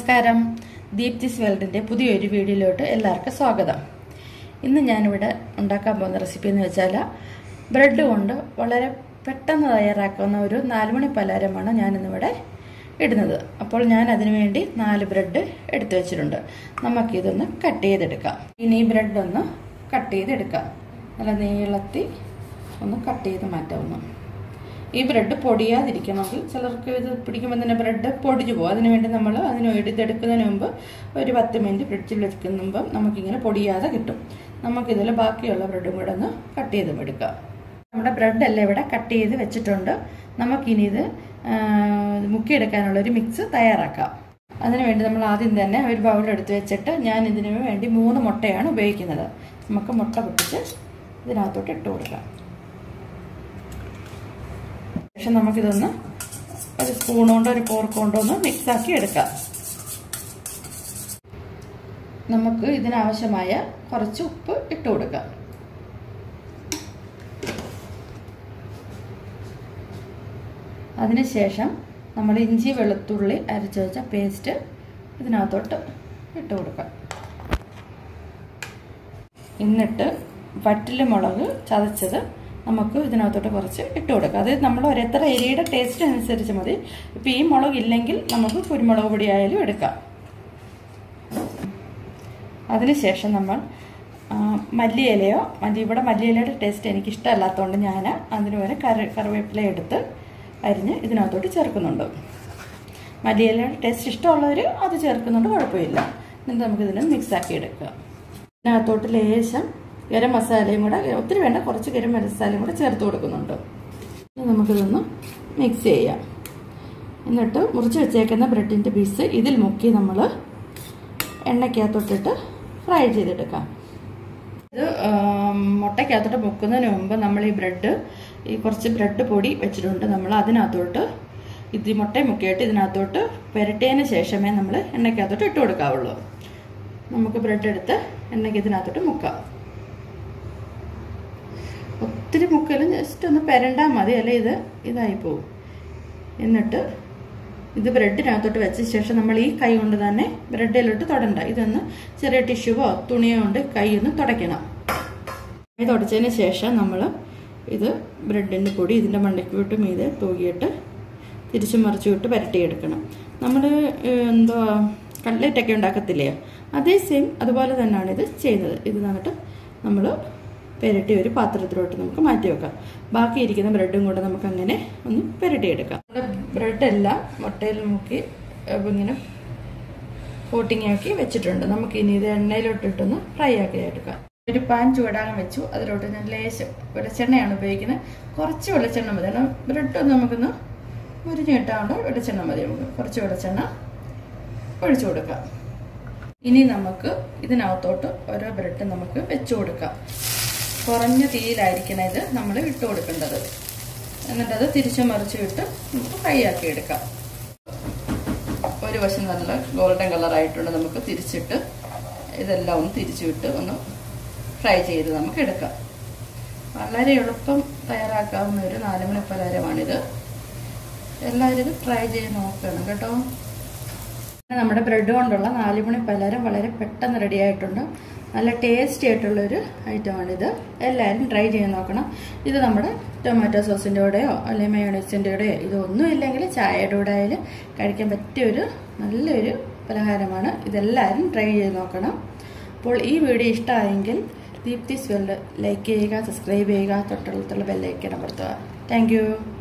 നമസ്കാരം. ദീപ്തിസ് വേൾഡിന്റെ പുതിയൊരു വീഡിയോയിലോട്ട് എല്ലാവർക്കും സ്വാഗതം. ഇന്ന് ഞാനിവിടെ ഉണ്ടാക്കാൻ പോകുന്ന റെസിപ്പി എന്ന് വെച്ചാൽ ബ്രെഡ് കൊണ്ട് വളരെ പെട്ടെന്ന് തയ്യാറാക്കുന്ന ഒരു 4 മണി പലഹാരമാണ് ഞാനിന്നിവിടെ ഇടുന്നത്. അപ്പോൾ ഞാൻ അതിനു വേണ്ടി 4 ബ്രെഡ് എടുത്തു വെച്ചിട്ടുണ്ട്. നമുക്കിതൊന്ന് കട്ട് ചെയ്തെടുക്കാം. ഇനി ഈ ബ്രെഡ് ഒന്ന് കട്ട് ചെയ്തെടുക്കാം. നല്ല നീളത്തിൽ ഒന്ന് കട്ട് ചെയ്ത് മാറ്റാവുന്നു. ഈ ബ്രെഡ് പൊടിയാതിരിക്കണമെങ്കിൽ ചിലർക്ക് ഇത് പിടിക്കുമ്പോൾ തന്നെ ബ്രെഡ് പൊടിഞ്ഞു പോകും. അതിനുവേണ്ടി നമ്മൾ ഇതെടുക്കുന്നതിന് മുമ്പ് ഒരു 10 മിനിറ്റ് ഫ്രിഡ്ജിൽ വെക്കുമ്പോൾ നമുക്കിങ്ങനെ പൊടിയാതെ കിട്ടും. നമുക്കിതിൽ ബാക്കിയുള്ള ബ്രെഡും കൂടെ ഒന്ന് കട്ട് ചെയ്ത് എടുക്കാം. നമ്മുടെ ബ്രെഡെല്ലാം ഇവിടെ കട്ട് ചെയ്ത് വെച്ചിട്ടുണ്ട്. നമുക്കിനി ഇത് മുക്കിയെടുക്കാനുള്ളൊരു മിക്സ് തയ്യാറാക്കാം. അതിനുവേണ്ടി നമ്മൾ ആദ്യം തന്നെ ഒരു ബൗളെടുത്ത് വെച്ചിട്ട് ഞാൻ ഇതിനു വേണ്ടി 3 മുട്ടയാണ് ഉപയോഗിക്കുന്നത്. നമുക്ക് മുട്ട പൊട്ടിച്ച് ഇതിനകത്തോട്ട് ഇട്ട് കൊടുക്കാം. ശേഷം നമുക്കിതൊന്ന് ഒരു സ്പൂൺ കൊണ്ടോ ഒരു ഫോർക്ക് കൊണ്ടോ ഒന്ന് മിക്സാക്കി എടുക്കാം. നമുക്ക് ഇതിനാവശ്യമായ കുറച്ച് ഉപ്പ് ഇട്ട് കൊടുക്കാം. അതിനുശേഷം നമ്മൾ ഇഞ്ചി വെളുത്തുള്ളി അരച്ച് വെച്ച പേസ്റ്റ് ഇതിനകത്തോട്ട് ഇട്ട് കൊടുക്കാം. എന്നിട്ട് വറ്റൽമുളക് ചതച്ചത് നമുക്ക് ഇതിനകത്തോട്ട് കുറച്ച് ഇട്ട് കൊടുക്കാം. അത് നമ്മൾ എത്ര എരിയുടെ ടേസ്റ്റ് അനുസരിച്ച് മതി. ഇപ്പം ഈ മുളക് ഇല്ലെങ്കിൽ നമുക്ക് കുരുമുളക് പൊടി ആയാലും എടുക്കാം. അതിനുശേഷം നമ്മൾ മല്ലിയിലയോ ഇവിടെ മല്ലിയിലയുടെ ടേസ്റ്റ് എനിക്ക് ഇഷ്ടമല്ലാത്തതുകൊണ്ട് ഞാൻ അതിന് വരെ കറിവേപ്പില എടുത്ത് അരിഞ്ഞ് ഇതിനകത്തോട്ട് ചേർക്കുന്നുണ്ട്. മല്ലിയിലയുടെ ടേസ്റ്റ് ഇഷ്ടമുള്ളവർ അത് ചേർക്കുന്നുണ്ട്, കുഴപ്പമില്ല. എന്നിട്ട് നമുക്കിതിനെ മിക്സാക്കി എടുക്കുക. ഇതിനകത്തോട്ട് ലേശം ഗരം മസാലയും കൂടെ, ഒത്തിരി വേണ്ട, കുറച്ച് ഗരം മസാലയും കൂടെ ചേർത്ത് കൊടുക്കുന്നുണ്ട്. നമുക്കിതൊന്ന് മിക്സ് ചെയ്യാം. എന്നിട്ട് മുറിച്ച് വെച്ചേക്കുന്ന ബ്രെഡിൻ്റെ പീസ് ഇതിൽ മുക്കി നമ്മൾ എണ്ണയ്ക്കകത്തോട്ടിട്ട് ഫ്രൈ ചെയ്തെടുക്കാം. ഇത് മുട്ടയ്ക്കകത്തോട്ട് മുക്കുന്നതിന് മുമ്പ് നമ്മൾ ഈ കുറച്ച് ബ്രെഡ് പൊടി വെച്ചിട്ടുണ്ട്. നമ്മൾ അതിനകത്തോട്ട് ഇത് മുട്ടയും മുക്കിയിട്ട് ഇതിനകത്തോട്ട് പുരട്ടിയതിന് ശേഷമേ നമ്മൾ എണ്ണയ്ക്കകത്തോട്ട് ഇട്ട് കൊടുക്കാവുള്ളൂ. നമുക്ക് ബ്രെഡ് എടുത്ത് എണ്ണയ്ക്ക് ഇതിനകത്തോട്ട് മുക്കാം. ഒത്തിരി മുക്കലും ജസ്റ്റ് ഒന്ന് പെരണ്ടാൽ മതി, അല്ലെ ഇതായി പോകും. എന്നിട്ട് ഇത് ബ്രെഡിനകത്തോട്ട് വെച്ച ശേഷം നമ്മൾ ഈ കൈ കൊണ്ട് തന്നെ ബ്രെഡിലോട്ട് തൊടണ്ട. ഇതൊന്ന് ചെറിയ ടിഷ്യൂവോ തുണിയോ കൊണ്ട് കൈ ഒന്ന് തുടയ്ക്കണം. കൈ തുടച്ചതിന് ശേഷം നമ്മൾ ഇത് ബ്രെഡിൻ്റെ പൊടി ഇതിൻ്റെ മണ്ടയ്ക്കോട്ട് മീതെ തൂകിയിട്ട് തിരിച്ചു മറിച്ചു വിട്ട് പുരട്ടിയെടുക്കണം. നമ്മൾ കട്ട്ലേറ്റൊക്കെ ഉണ്ടാക്കത്തില്ലേ, അതേ സെയിം അതുപോലെ തന്നെയാണ് ഇത് ചെയ്യുന്നത്. ഇത് എന്നിട്ട് നമ്മൾ പുരട്ടി ഒരു പാത്രത്തിലോട്ട് നമുക്ക് മാറ്റി വെക്കാം. ബാക്കിയിരിക്കുന്ന ബ്രെഡും കൂടെ നമുക്ക് അങ്ങനെ ഒന്ന് പുരട്ടിയെടുക്കാം. ബ്രെഡെല്ലാം മുട്ടയിൽ മുക്കി ഇങ്ങനെ കോട്ടിങ് ആക്കി വെച്ചിട്ടുണ്ട്. നമുക്ക് ഇനി ഇത് എണ്ണയിലോട്ടിട്ടൊന്ന് ഫ്രൈ ആക്കി എടുക്കാം. ഒരു പാൻ ചൂടാകാൻ വെച്ചു. അതിലോട്ട് ഞാൻ ലേശം വെളിച്ചെണ്ണയാണ് ഉപയോഗിക്കുന്നത്. കുറച്ച് വെളിച്ചെണ്ണ മതി. ബ്രെഡ് ഒന്ന് നമുക്കൊന്ന് മുരിഞ്ഞ് കിട്ടാണ്ട് വെളിച്ചെണ്ണ മതി. നമുക്ക് കുറച്ച് വെളിച്ചെണ്ണ ഒഴിച്ചു കൊടുക്കാം. ഇനി നമുക്ക് ഇതിനകത്തോട്ട് ഓരോ ബ്രെഡ് നമുക്ക് വെച്ചു കൊടുക്കാം. കുറഞ്ഞ തീയിലായിരിക്കണം ഇത് നമ്മൾ ഇട്ട് കൊടുക്കേണ്ടത്. എന്നിട്ടത് തിരിച്ചു മറിച്ച് വിട്ട് നമുക്ക് ഫ്രൈ ആക്കി എടുക്കാം. ഒരു വശം നല്ല ഗോൾഡൻ കളറായിട്ടുണ്ട്. നമുക്ക് തിരിച്ചിട്ട് ഇതെല്ലാം ഒന്ന് തിരിച്ചു വിട്ട് ഒന്ന് ഫ്രൈ ചെയ്ത് നമുക്ക് എടുക്കാം. വളരെ എളുപ്പം തയ്യാറാക്കാവുന്ന ഒരു 4 മണി പലഹാരമാണിത്. എല്ലാവരും ഇത് ട്രൈ ചെയ്ത് നോക്കണം കേട്ടോ. നമ്മുടെ ബ്രെഡ് കൊണ്ടുള്ള 4 മണി പലഹാരം വളരെ പെട്ടെന്ന് റെഡി ആയിട്ടുണ്ട്. നല്ല ടേസ്റ്റി ആയിട്ടുള്ളൊരു ഐറ്റമാണിത്. എല്ലാവരും ട്രൈ ചെയ്ത് നോക്കണം. ഇത് നമ്മുടെ ടൊമാറ്റോ സോസിൻ്റെ കൂടെയോ അല്ലെങ്കിൽ മയോണൈസിൻ്റെ കൂടെയോ ഇതൊന്നും ഇല്ലെങ്കിൽ ചായയുടെ കൂടെ ആയാലും കഴിക്കാൻ പറ്റിയൊരു നല്ലൊരു പലഹാരമാണ്. ഇതെല്ലാവരും ട്രൈ ചെയ്ത് നോക്കണം. അപ്പോൾ ഈ വീഡിയോ ഇഷ്ടമായെങ്കിൽ ദീപ്തിസ് വേൾഡ് ലൈക്ക് ചെയ്യുക, സബ്സ്ക്രൈബ് ചെയ്യുക, തൊട്ടടുത്തുള്ള ബെല്ലൈക്കൺ അമർത്തുക. Thank U.